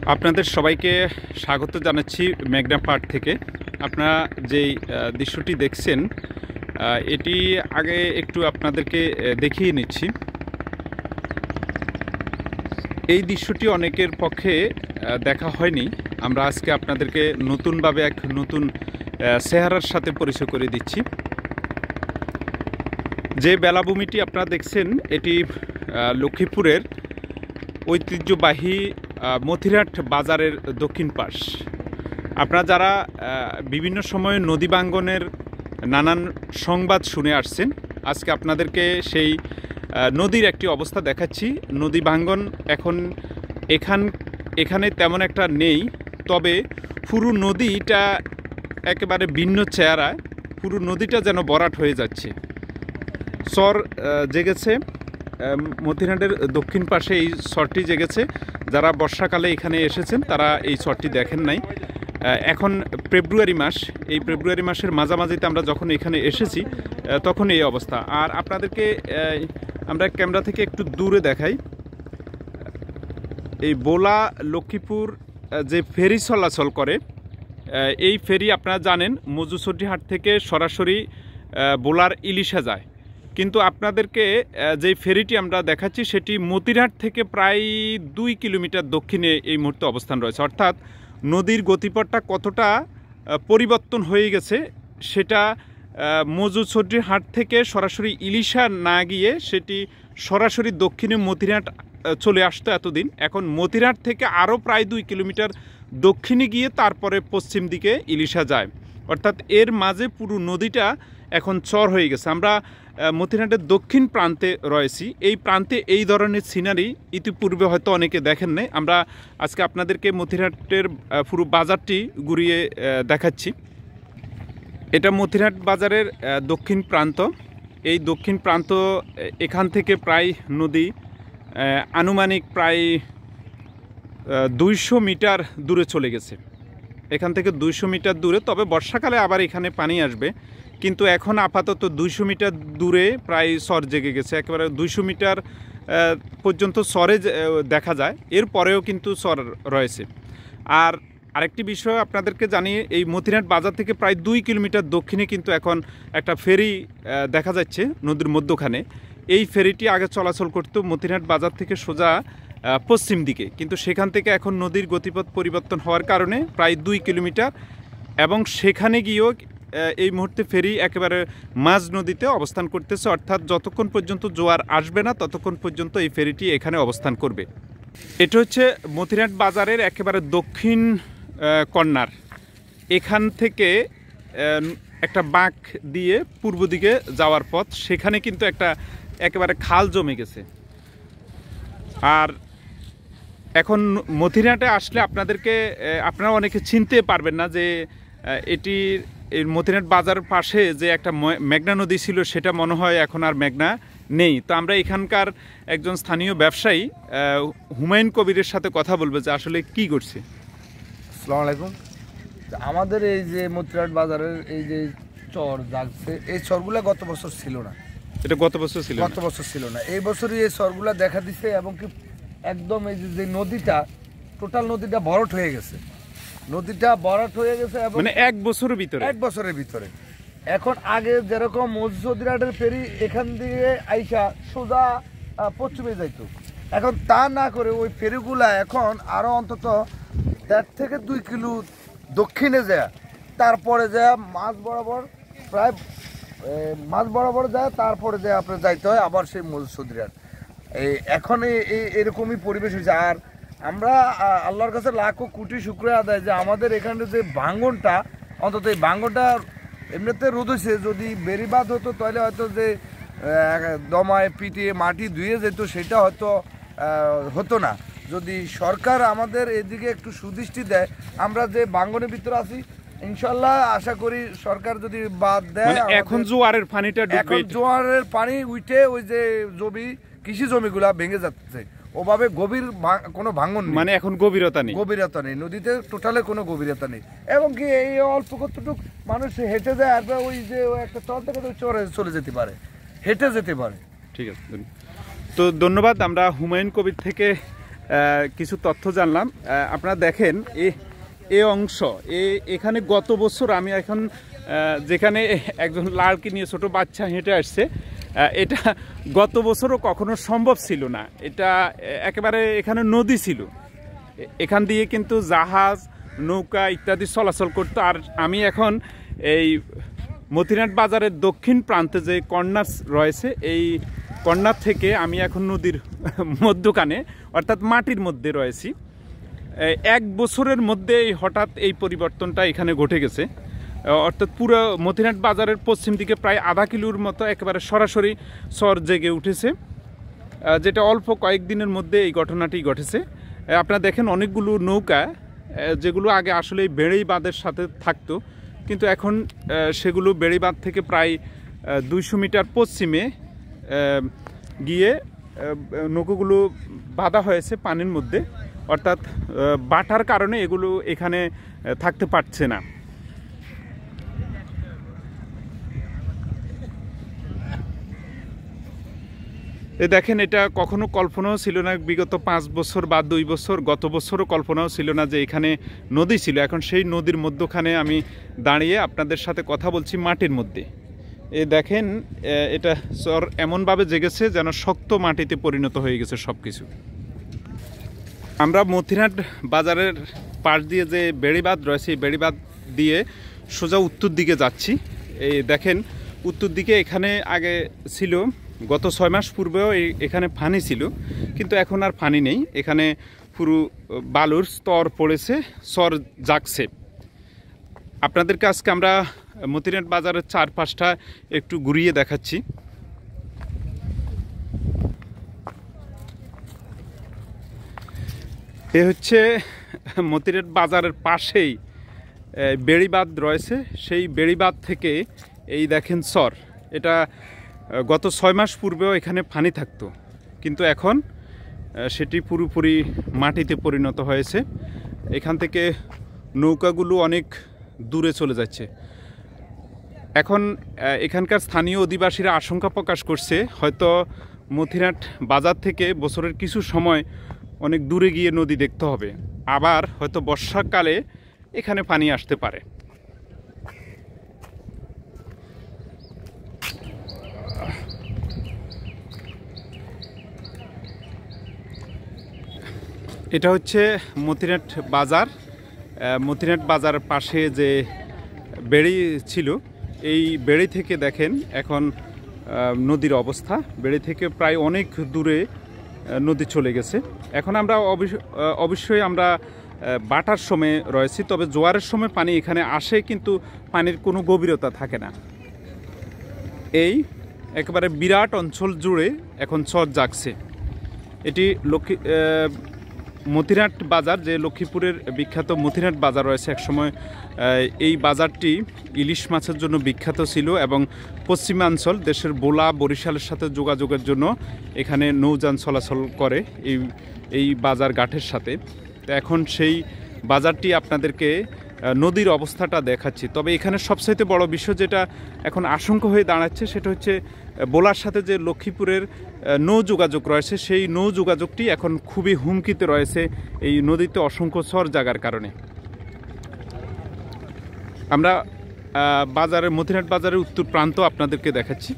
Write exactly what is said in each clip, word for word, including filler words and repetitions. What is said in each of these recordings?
আপনাদের সবাইকে স্বাগত জানাচ্ছি মেঘনা পার্ক থেকে। আপনারা যেই দৃশ্যটি দেখছেন এটি আগে একটু আপনাদেরকে দেখিয়ে নিচ্ছি। এই দৃশ্যটি অনেকের পক্ষে দেখা হয়নি। আমরা আজকে আপনাদেরকে নতুনভাবে এক নতুন চেহারার সাথে পরিচয় করে দিচ্ছি। যে বেলাভূমিটি আপনারা দেখছেন এটি লক্ষ্মীপুরের ঐতিহ্যবাহী মতিরহাট বাজারের দক্ষিণ পাশ। আপনারা যারা বিভিন্ন সময়ে নদী ভাঙ্গনের নানান সংবাদ শুনে আসছেন, আজকে আপনাদেরকে সেই নদীর একটি অবস্থা দেখাচ্ছি। নদী ভাঙ্গন এখন এখান এখানে তেমন একটা নেই, তবে পুরো নদীটা একেবারে ভিন্ন চেহারায়, পুরো নদীটা যেন ভরাট হয়ে যাচ্ছে। চর জেগেছে মতিরহাটের দক্ষিণ পাশে, এই চরটি জেগেছে। যারা বর্ষাকালে এখানে এসেছেন তারা এই চরটি দেখেন নাই। এখন ফেব্রুয়ারি মাস, এই ফেব্রুয়ারি মাসের মাঝামাঝিতে আমরা যখন এখানে এসেছি তখন এই অবস্থা। আর আপনাদেরকে আমরা ক্যামেরা থেকে একটু দূরে দেখাই। এই বোলা লক্ষ্মীপুর যে ফেরি চলাচল করে, এই ফেরি আপনারা জানেন মজুসুদ্দিহাট থেকে সরাসরি বোলার ইলিশা যায়, কিন্তু আপনাদেরকে যে ফেরিটি আমরা দেখাচ্ছি সেটি মতিরহাট থেকে প্রায় দুই কিলোমিটার দক্ষিণে এই মুহূর্তে অবস্থান রয়েছে। অর্থাৎ নদীর গতিপথটা কতটা পরিবর্তন হয়ে গেছে সেটা মজুসুদ্দিহাট থেকে সরাসরি ইলিশা না গিয়ে সেটি সরাসরি দক্ষিণে মতিরহাট চলে আসতো এতদিন। এখন মতিরহাট থেকে আরও প্রায় দুই কিলোমিটার দক্ষিণে গিয়ে তারপরে পশ্চিম দিকে ইলিশা যায়। অর্থাৎ এর মাঝে পুরো নদীটা এখন চর হয়ে গেছে। আমরা মতিরহাটের দক্ষিণ প্রান্তে রয়েছি। এই প্রান্তে এই ধরনের সিনারি ইতিপূর্বে হয়তো অনেকে দেখেন নাই। আমরা আজকে আপনাদেরকে মতিরহাটের পুরো বাজারটি ঘুরিয়ে দেখাচ্ছি। এটা মতিরহাট বাজারের দক্ষিণ প্রান্ত। এই দক্ষিণ প্রান্ত এখান থেকে প্রায় নদী আনুমানিক প্রায় দুইশো মিটার দূরে চলে গেছে। এখান থেকে দুইশো মিটার দূরে, তবে বর্ষাকালে আবার এখানে পানি আসবে, কিন্তু এখন আপাতত দুইশো মিটার দূরে প্রায় চর জেগে গেছে। একেবারে দুইশো মিটার পর্যন্ত চরে দেখা যায়, এরপরেও কিন্তু চর রয়েছে। আর আরেকটি বিষয় আপনাদেরকে জানিয়ে, এই মতিরহাট বাজার থেকে প্রায় দুই কিলোমিটার দক্ষিণে কিন্তু এখন একটা ফেরি দেখা যাচ্ছে নদীর মধ্যখানে। এই ফেরিটি আগে চলাচল করত মতিরহাট বাজার থেকে সোজা পশ্চিম দিকে, কিন্তু সেখান থেকে এখন নদীর গতিপথ পরিবর্তন হওয়ার কারণে প্রায় দুই কিলোমিটার, এবং সেখানে গিয়েও এই মুহূর্তে ফেরি একেবারে মাঝ নদীতে অবস্থান করতেছে। অর্থাৎ যতক্ষণ পর্যন্ত জোয়ার আসবে না ততক্ষণ পর্যন্ত এই ফেরিটি এখানে অবস্থান করবে। এটা হচ্ছে মতিরহাট বাজারের একেবারে দক্ষিণ কর্নার। এখান থেকে একটা বাঁক দিয়ে পূর্ব দিকে যাওয়ার পথ, সেখানে কিন্তু একটা একেবারে খাল জমে গেছে। আর এখন মতিরহাটে আসলে আপনাদেরকে আপনারা অনেকে চিনতে পারবেন না যে এটি এই মতিরহাট বাজারের পাশে যে একটা মেঘনা নদী ছিল সেটা মনে হয় এখন আর মেঘনা নেই। তো আমরা এখানকার একজন স্থানীয় ব্যবসায়ী হুমায়ুন কবিরের সাথে কথা বলবো যে আসলে কি করছে। আসসালামু আলাইকুম। আমাদের এই যে মতিরহাট বাজারের এই যে চর জাগছে, এই চরগুলা গত বছর ছিল না। এটা গত বছর ছিল গত বছর ছিল না এই বছরই এই চরগুলা দেখা দিছে, এবং কি একদম এই যে নদীটা টোটাল নদীটা ভরাট হয়ে গেছে। নদীটা ভরাট হয়ে গেছে মানে এক বছরের ভিতরে এক বছরের ভিতরে এখন আগে যেরকম মজুসুদ্দিহাটের ফেরি এখান দিয়ে আইসা সোজা পশ্চিমে যাইতো, এখন তা না করে ওই ফেরিগুলা এখন আরো অন্তত দেড় থেকে দুই কিলো দক্ষিণে যায়, তারপরে যায় মাছ বরাবর, প্রায় মাছ বরাবর যায়, তারপরে যায় আপনার যাইতে হয় আবার সেই মজুসুদ্দিহাট। এই এখন এই এরকমই পরিবেশ হয়েছে। আর আমরা আল্লাহর কাছে লাখো কোটি শুকরিয়া আদায় যে আমাদের এখানে যে ভাঙ্গনটা, অন্তত এই ভাঙ্গনটা এমনিতে রোদ হয়েছে। যদি বেরিবাদ হতো তাহলে হয়তো যে দমায় পিটিয়ে মাটি ধুয়ে যেত সেটা হয়তো হতো না। যদি সরকার আমাদের এদিকে একটু সুদৃষ্টি দেয়, আমরা যে ভাঙ্গনের ভিতরে আছি ইনশাল্লাহ আশা করি সরকার যদি বাদ দেয়। এখন জোয়ারের পানিটা এখন জোয়ারের পানি উঠে ওই যে জমি কৃষি জমিগুলা ভেঙে যাচ্ছে, ওভাবে গভীর কোনো ভাঙন নেই, মানে এখন গভীরতা নেই গভীরতা নেই নদীতে, টোটালে কোনো গভীরতা নেই। এবং কি এই অল্প কতটুক মানুষ হেঁটে যায়, আর ওই যে একটা চর থেকে চরে চলে যেতে পারে, হেঁটে যেতে পারে। ঠিক আছে, তো ধন্যবাদ। আমরা হুমায়ুন কবির থেকে কিছু তথ্য জানলাম। আপনারা দেখেন এ এ অংশ এ এখানে গত বছর আমি এখন যেখানে একজন লাড়কি নিয়ে ছোট বাচ্চা হেঁটে আসছে, এটা গত বছরও কখনো সম্ভব ছিল না। এটা একেবারে এখানে নদী ছিল, এখান দিয়ে কিন্তু জাহাজ নৌকা ইত্যাদি চলাচল করতো। আর আমি এখন এই মতিরাট বাজারের দক্ষিণ প্রান্তে যে কর্নার রয়েছে, এই কর্নার থেকে আমি এখন নদীর মধ্যখানে অর্থাৎ মাটির মধ্যে রয়েছি। এক বছরের মধ্যে হঠাৎ এই পরিবর্তনটা এখানে ঘটে গেছে, অর্থাৎ পুরো মতিরাট বাজারের পশ্চিম দিকে প্রায় আধা কিলোর মতো একেবারে সরাসরি চর জেগে উঠেছে, যেটা অল্প কয়েকদিনের মধ্যে এই ঘটনাটি ঘটেছে। আপনারা দেখেন অনেকগুলো নৌকা যেগুলো আগে আসলে বেড়েই বাঁধের সাথে থাকতো, কিন্তু এখন সেগুলো বেড়েই বাঁধ থেকে প্রায় দুইশো মিটার পশ্চিমে গিয়ে নৌকাগুলো বাঁধা হয়েছে পানির মধ্যে, অর্থাৎ বাটার কারণে এগুলো এখানে থাকতে পারছে না। এ দেখেন এটা কখনো কল্পনাও ছিল না, বিগত পাঁচ বছর বা দুই বছর গত বছরও কল্পনাও ছিল না যে এখানে নদী ছিল। এখন সেই নদীর মধ্যখানে আমি দাঁড়িয়ে আপনাদের সাথে কথা বলছি মাটির মধ্যে। এ দেখেন এটা চর এমনভাবে জেগেছে যেন শক্ত মাটিতে পরিণত হয়ে গেছে সব কিছু। আমরা মতিরাট বাজারের পাশ দিয়ে যে বেড়িবাঁধ রয়েছে, এই বেড়িবাঁধ দিয়ে সোজা উত্তর দিকে যাচ্ছি। এই দেখেন উত্তর দিকে এখানে আগে ছিল, গত ছয় মাস পূর্বেও এখানে পানি ছিল, কিন্তু এখন আর পানি নেই। এখানে পুরো বালুর স্তর পড়েছে, চর জাগছে। আপনাদেরকে আজকে আমরা মতিরাট বাজারের চারপাশটা একটু ঘুরিয়ে দেখাচ্ছি। এ হচ্ছে মতিরাট বাজারের পাশেই বেড়িবাঁধ রয়েছে, সেই বেড়িবাঁধ থেকে এই দেখেন চর। এটা গত ছয় মাস পূর্বেও এখানে পানি থাকতো, কিন্তু এখন সেটি পুরোপুরি মাটিতে পরিণত হয়েছে। এখান থেকে নৌকাগুলো অনেক দূরে চলে যাচ্ছে। এখন এখানকার স্থানীয় অধিবাসীরা আশঙ্কা প্রকাশ করছে হয়তো মতিরাট বাজার থেকে বছরের কিছু সময় অনেক দূরে গিয়ে নদী দেখতে হবে, আবার হয়তো বর্ষাকালে এখানে পানি আসতে পারে। এটা হচ্ছে মতিরাট বাজার। মতিরাট বাজারের পাশে যে বেড়ি ছিল, এই বেড়ি থেকে দেখেন এখন নদীর অবস্থা। বেড়ি থেকে প্রায় অনেক দূরে নদী চলে গেছে। এখন আমরা অবশ্যই আমরা বাটার সময় রয়েছি, তবে জোয়ারের সময় পানি এখানে আসে, কিন্তু পানির কোনো গভীরতা থাকে না। এই একেবারে বিরাট অঞ্চল জুড়ে এখন চর জাগছে। এটি লক্ষ্মী মতিরাট বাজার, যে লক্ষ্মীপুরের বিখ্যাত মতিরাট বাজার রয়েছে, একসময় এই বাজারটি ইলিশ মাছের জন্য বিখ্যাত ছিল এবং পশ্চিমাঞ্চল দেশের বোলা বরিশালের সাথে যোগাযোগের জন্য এখানে নৌযান চলাচল করে এই এই বাজার ঘাটের সাথে। তো এখন সেই বাজারটি আপনাদেরকে নদীর অবস্থাটা দেখাচ্ছি। তবে এখানে সবচাইতে বড় বিষয় যেটা এখন আশঙ্কা হয়ে দাঁড়াচ্ছে, সেটা হচ্ছে বোলার সাথে যে লক্ষ্মীপুরের নৌ যোগাযোগ রয়েছে, সেই নৌ যোগাযোগটি এখন খুবই হুমকিতে রয়েছে এই নদীতে অসংখ্য চর জাগার কারণে। আমরা বাজারের মতিরাট বাজারের উত্তর প্রান্ত আপনাদেরকে দেখাচ্ছি।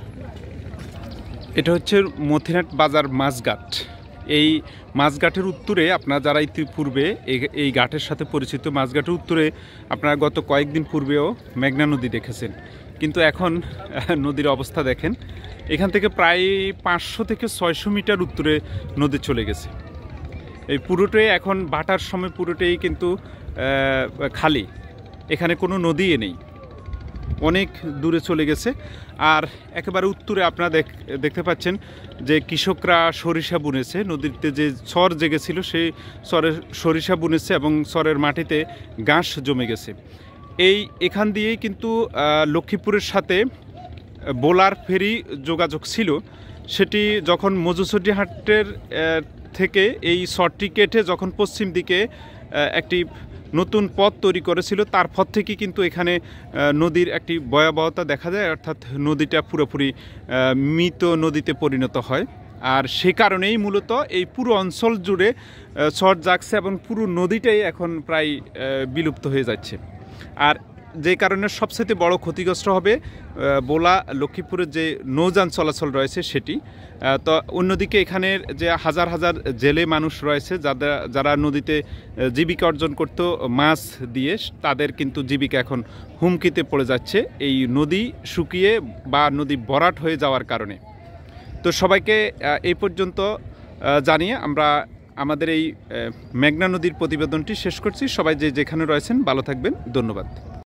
এটা হচ্ছে মতিরাট বাজার মাছঘাট। এই মাছঘাটের উত্তরে আপনারা যারা ইতিপূর্বে এই ঘাটের সাথে পরিচিত, মাছঘাটের উত্তরে আপনারা গত কয়েকদিন পূর্বেও মেঘনা নদী দেখেছেন, কিন্তু এখন নদীর অবস্থা দেখেন। এখান থেকে প্রায় পাঁচশো থেকে ছয়শো মিটার উত্তরে নদী চলে গেছে। এই পুরোটাই এখন বাটার সময় পুরোটাই কিন্তু খালি, এখানে কোনো নদী নেই, অনেক দূরে চলে গেছে। আর একেবারে উত্তরে আপনারা দেখতে পাচ্ছেন যে কৃষকরা সরিষা বুনেছে, নদীতে যে চর জেগেছিল সেই চরের সরিষা বুনেছে এবং চরের মাটিতে ঘাস জমে গেছে। এই এখান দিয়েই কিন্তু লক্ষ্মীপুরের সাথে বোলার ফেরি যোগাযোগ ছিল, সেটি যখন মজুসুদ্দিহাটের থেকে এই চরটি কেটে যখন পশ্চিম দিকে একটি নতুন পথ তৈরি করেছিল, তার পথ থেকে কিন্তু এখানে নদীর একটি ভয়াবহতা দেখা যায়, অর্থাৎ নদীটা পুরোপুরি মৃত নদীতে পরিণত হয়। আর সে কারণেই মূলত এই পুরো অঞ্চল জুড়ে ঝড় জাগছে এবং পুরো নদীটাই এখন প্রায় বিলুপ্ত হয়ে যাচ্ছে। আর যে কারণে সবচেয়ে বড় ক্ষতিগ্রস্ত হবে বোলা লক্ষ্মীপুরের যে নৌযান চলাচল রয়েছে সেটি। তো অন্যদিকে এখানের যে হাজার হাজার জেলে মানুষ রয়েছে যারা যারা নদীতে জীবিকা অর্জন করতো মাছ দিয়ে, তাদের কিন্তু জীবিকা এখন হুমকিতে পড়ে যাচ্ছে এই নদী শুকিয়ে বা নদী ভরাট হয়ে যাওয়ার কারণে। তো সবাইকে এই পর্যন্ত জানিয়ে আমরা আমাদের এই মেঘনা নদীর প্রতিবেদনটি শেষ করছি। সবাই যে যেখানে রয়েছেন ভালো থাকবেন, ধন্যবাদ।